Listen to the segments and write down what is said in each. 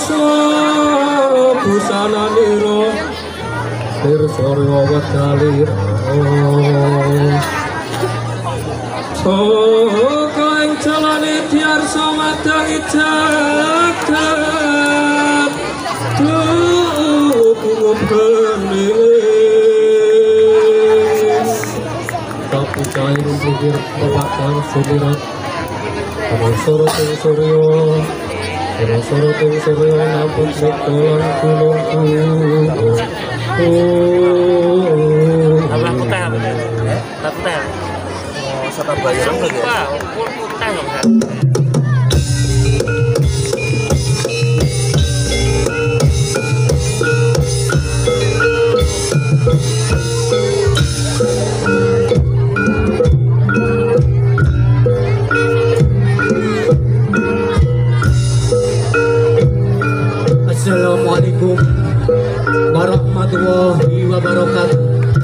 busana niro Tirsoryo wadalir Soko ing jalane diarsa madahi jagat Tukup bening Tapi cair pikir bapak sumirat Soro ting suryo Soro ting suryo nampun sekolah gunungku Aku teh Aku teh Oh, Surabaya lagi ya? Wah, aku teh Assalamualaikum warahmatullahi wabarakatuh.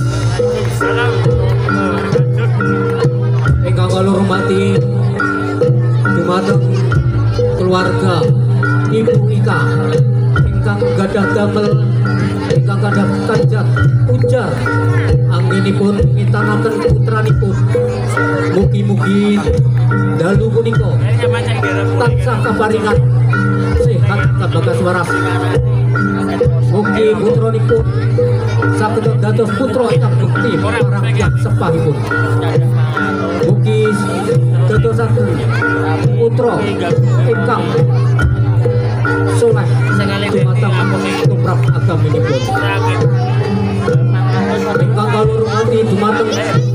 Ingkang kula hormati dumateng keluarga Ibu Ika ingkang gadah damel ingkang gadah kanjat ujar anggenipun mitanaken putranipun mugi-mugi dalu punika tansah kaparingan sehat kabagas waras. Mugi putranipun saged dados putra ingkang bekti marang tiyang sepahipun. Mugi dadosaken putra ingkang saleh dumateng tumrap agaminipun. Ingkang kula hormati dumateng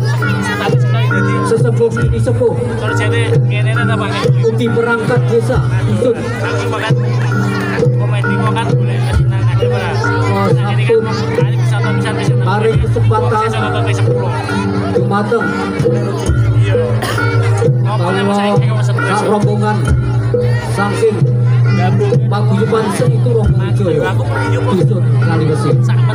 sesepuh ini sepuh ugi perangkat desa dusun mari kesempatan dumateng kalau sak rombongan saking paguyuban seitu rombongan Joyo dusun Kaliwesi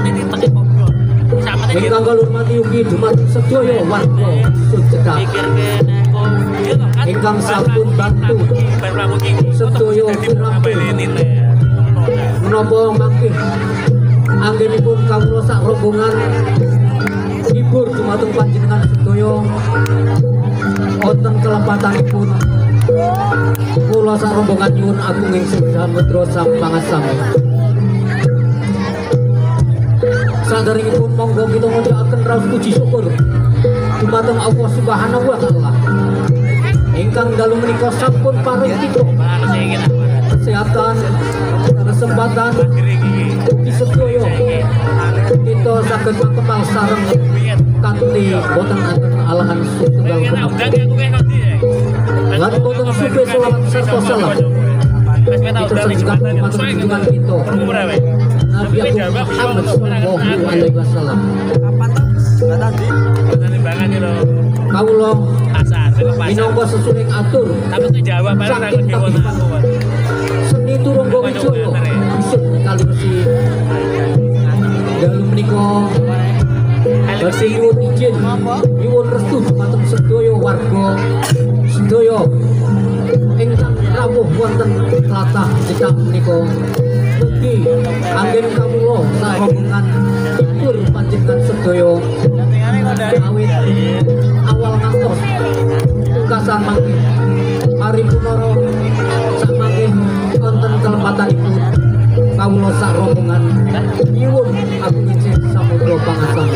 ingkang kula hormati ugi dumateng sedaya warga dusun Cedhak ingkang sampun bantu sedaya pirampun menapa mangke anggenipun kawula sak rombongan hibur dumateng panjenengan sedaya wonten kelepatanipun kula sak rombongan nyuwun agung ing samudra sang pangasami. Saderengipun monggo kita ngaturaken raos puji syukur dumateng Allah Subhanahu wa taala ingkang dalu menika sampun paring kita kesehatan kesempatan ugi sedaya kita saged kepal sareng kanthi boten enten alahan setunggal lan boten supe selawat sarta salam kita sajikan dumateng junjungan kita Nabi Agung Muhammad sallallahu alaihi wasallam. Kawula minangka sesuling atur saking kapisan seni Turungga Wijaya dusun Kaliwesi dalu menika badhe nyuwun izin nyuwun restu dumateng sedaya warga sedaya ingkang rawuh wonten tlatah Cedhak menika mugi anggen kawula sarombongan hibur panjenengan sedaya awit awal ngantos pungkasan mangke paripurna samangke wonten kelepatanipun kawula sak rombongan nyuwun agung izin samudra pangasami.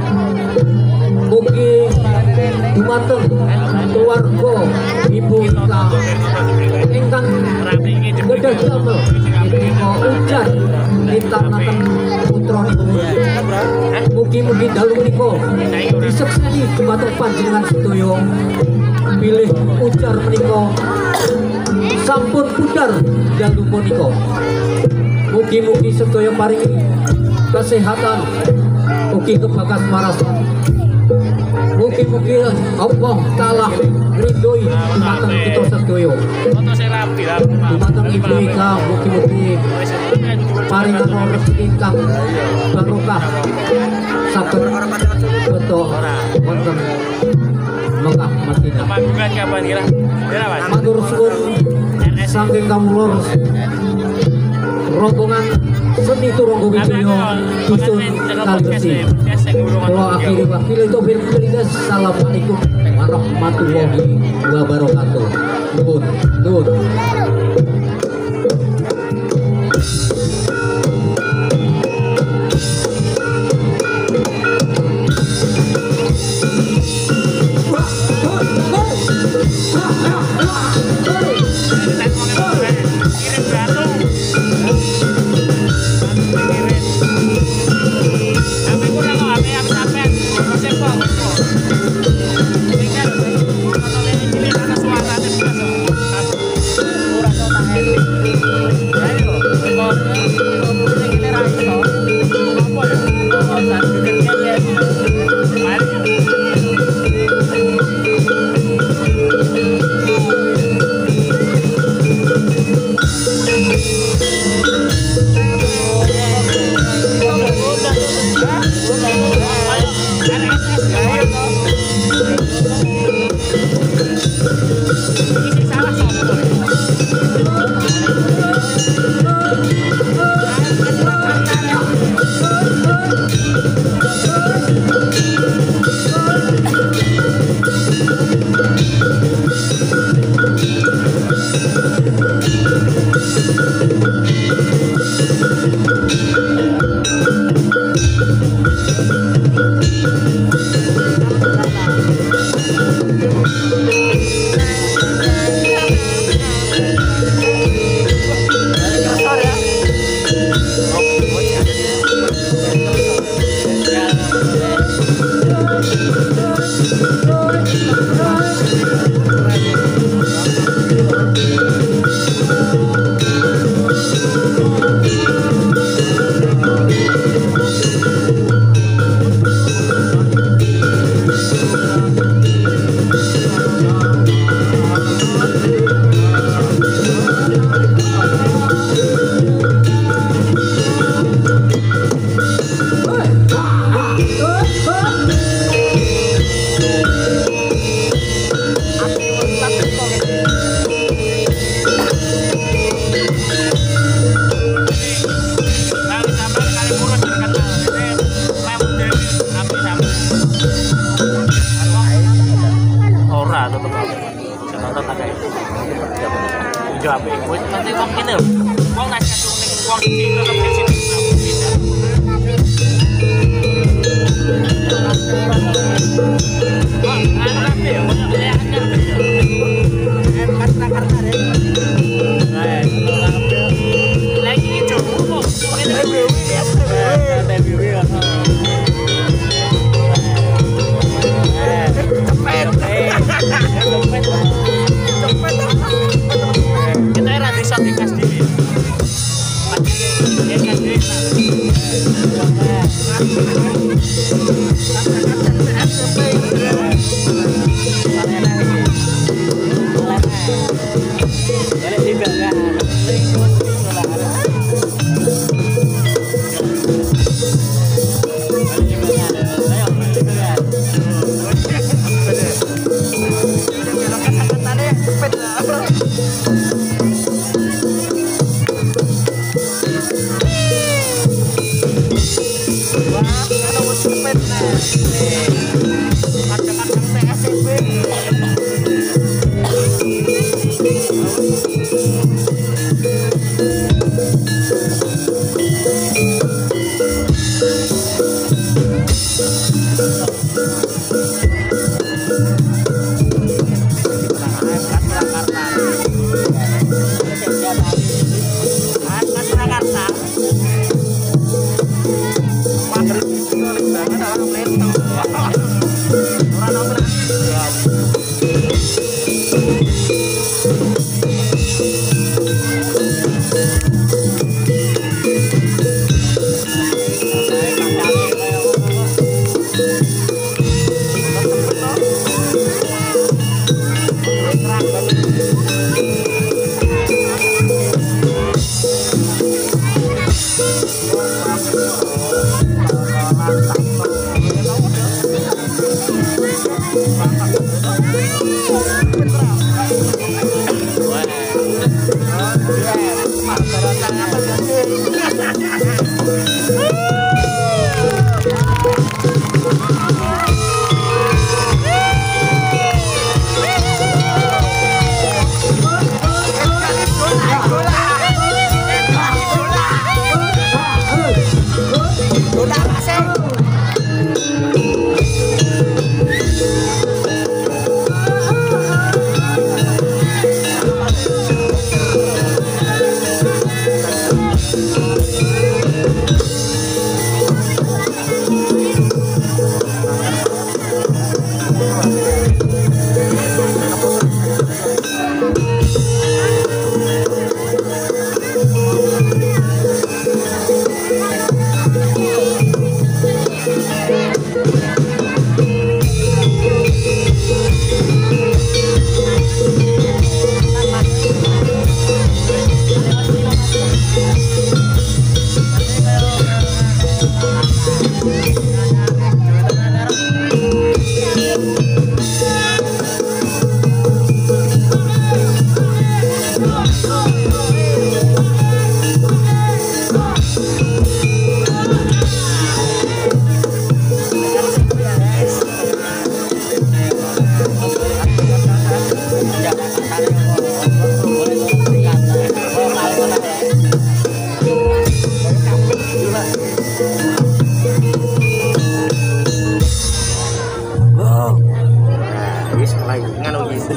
Mugi dumateng keluarga Ibu Ika ingkang gadah damel menika ujar ditanaken putranipun. Mugi-mugi dalu menika disekseni dumateng panjenengan sedaya pilih ujar menika sampun pudar dalu menika. Mugi-mugi sedaya paringi kesehatan ugi kebagas warasan. Mugi-mugi Allah taala ridhoi dumateng kita sedaya. Dumateng Ibu Ika mugi-mugi paringan rezeki ingkang barokah saged beto wonten Mekah Madinah. Matur suwun saking kawula rombongan seni Turunggo Wijoyo Dusun Kalbesi. Kalau akhiri wakil itu berkeliling. Assalamualaikum warahmatullahi wabarakatuh. Nuhun, nuhun.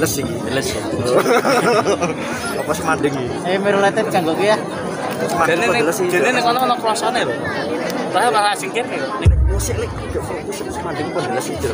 ndeles iki. Ndeles ya. Apa semanding iki? Mirulated kanggo ki ya. Jane ning kono ono klasane lho. Lah malah singkir kok. Ning Musik lek fokus semanding pun ndeles iki.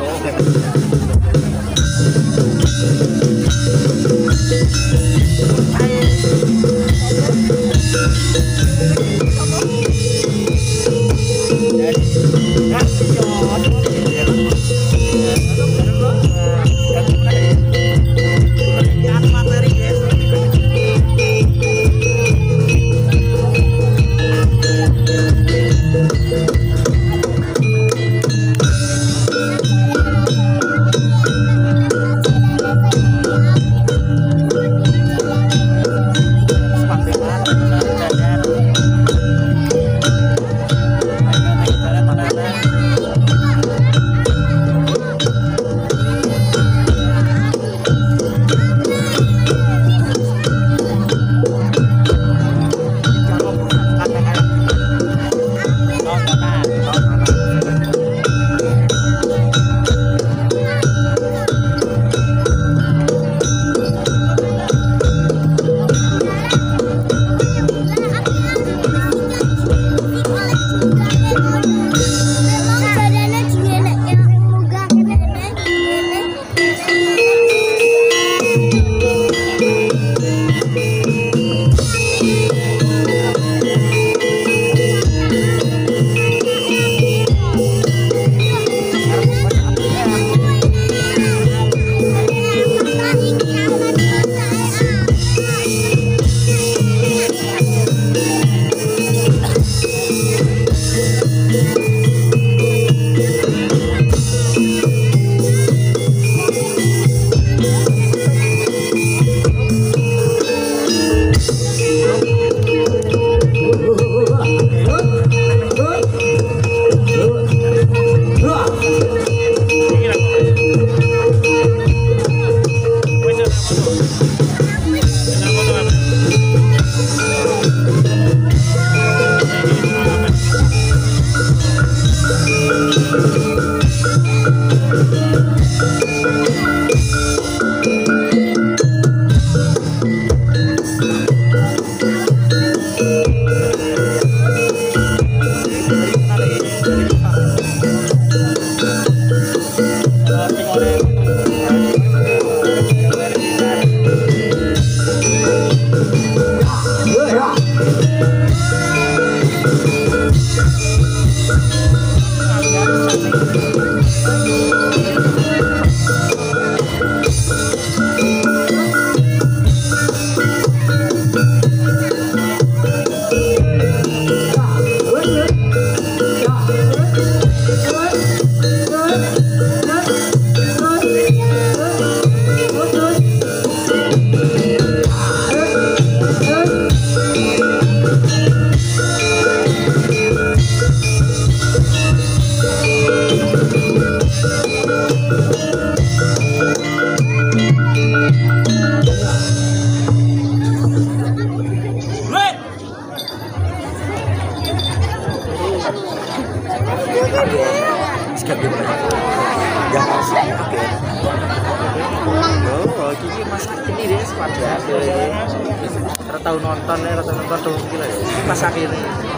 Tahu nonton tuh gila ya. Pas akhirnya.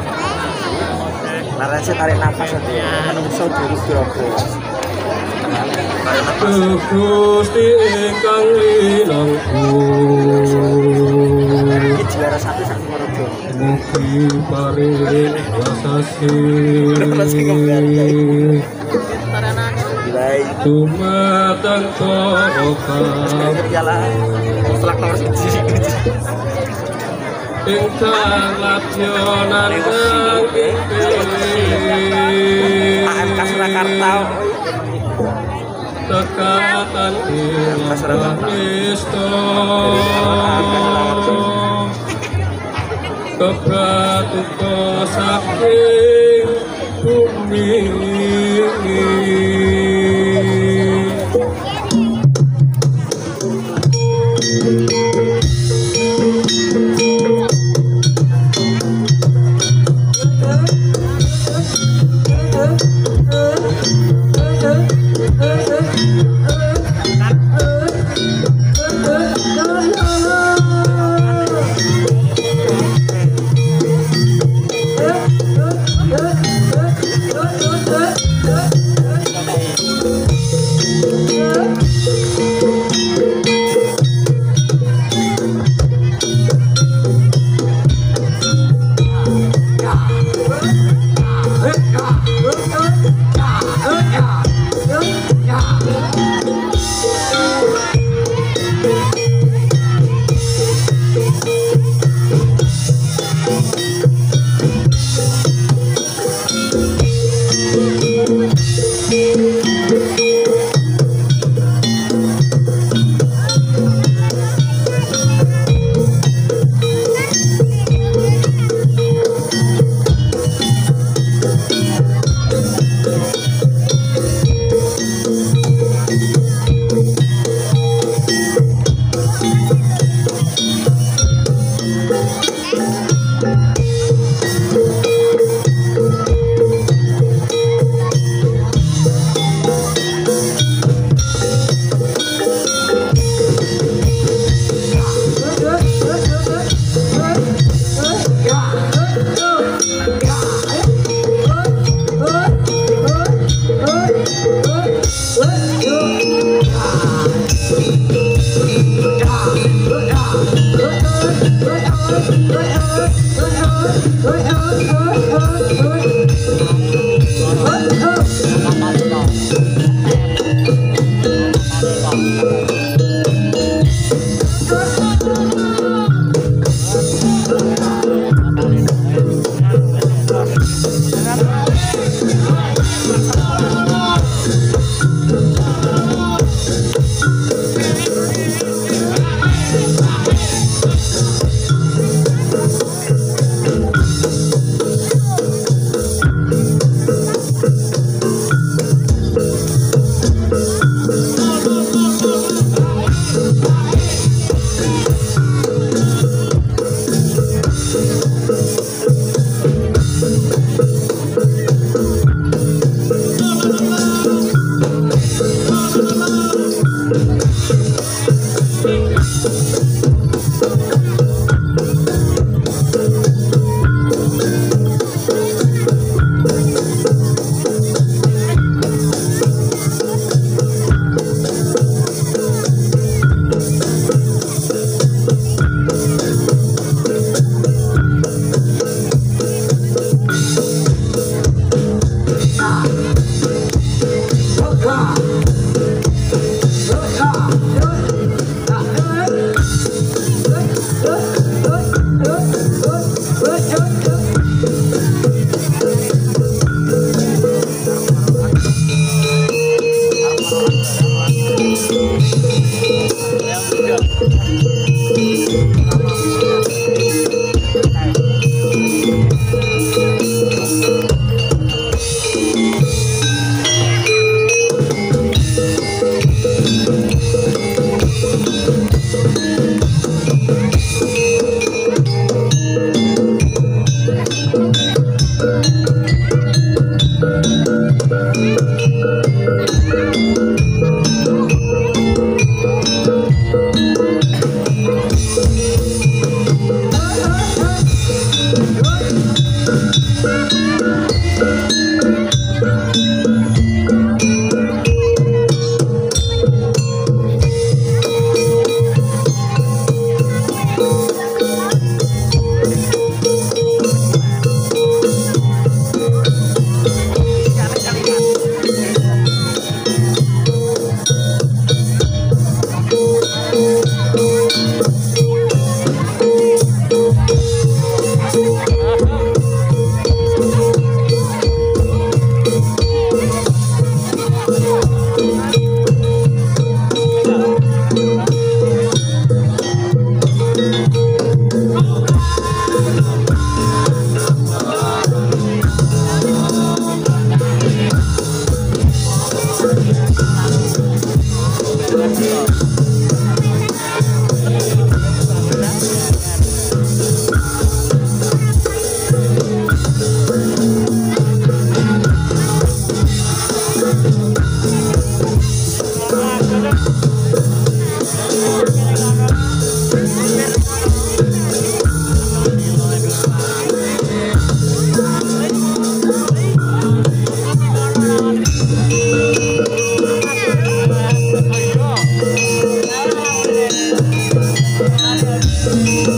Laran saya tarik nafas aja. Menungso jurus-jurus. Gusti ingkang linangku. Iki juara 1 sak Purworejo. Mugi paring wasasi. Dumateng para ingkang latyonan kang AMK Surakarta tekatan ilang Kristo kebratuka saking bumi.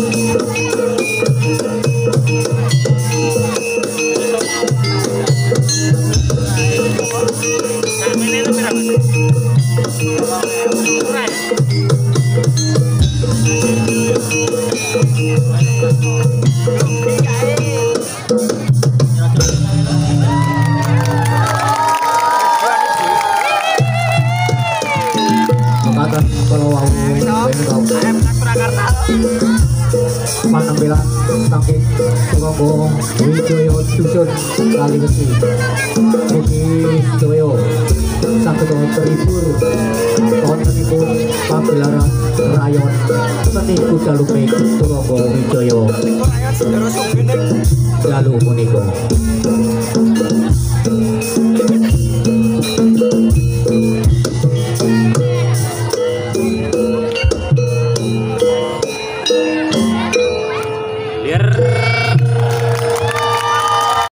Panampilan saking Surabaya Wijaya Dusun kali besi Mugi Joyo saged terhibur wontenipun pagelaran rayon seni kuda lumping Surabaya Wijaya dalu punika. Biar